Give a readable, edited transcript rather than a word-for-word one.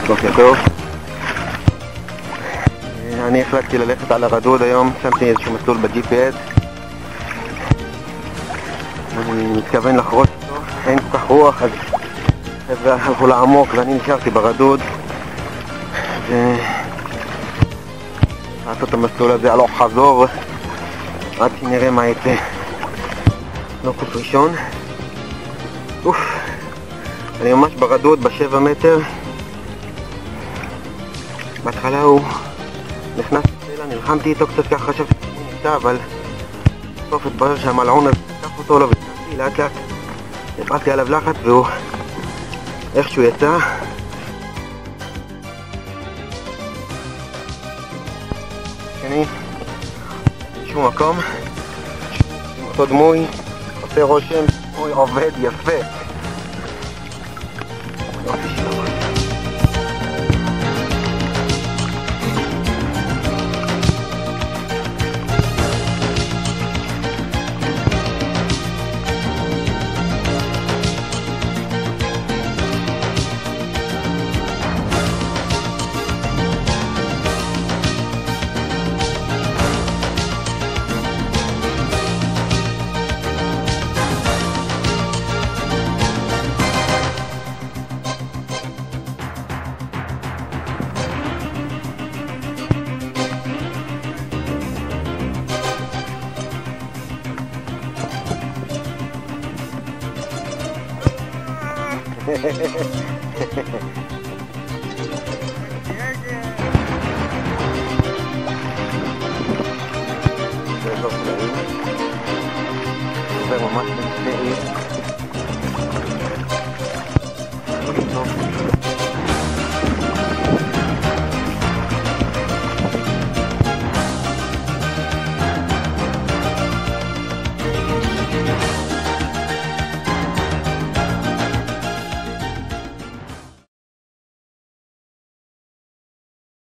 בוקר טוב. אני החלטתי ללכת על הרדוד היום, שמתי איזשהו מסלול ב-GPS. אני מתכוון לחרוץ אותו, אין כל כך רוח, אז חבר'ה הלכו לעמוק ואני נשארתי ברדוד. לעשות את המסלול הזה הלוך חזור עד שנראה מה יצא. לא קוף ראשון. אני ממש ברדוד ב7 מטר. בהתחלה הוא נכנס לסלע, נלחמתי איתו קצת ככה, חשבתי שהוא נמצא, אבל בסוף התברר שהמלעון הזה תקף אותו לו ונכנסתי לאט לאט. הפעלתי עליו לחץ והוא איכשהו יצא. שני, שום מקום, עם אותו דמוי, עושה רושם, דמוי עובד יפה. יופי שלו. זה אזור פלאים, עובר ממש בין שני עיר.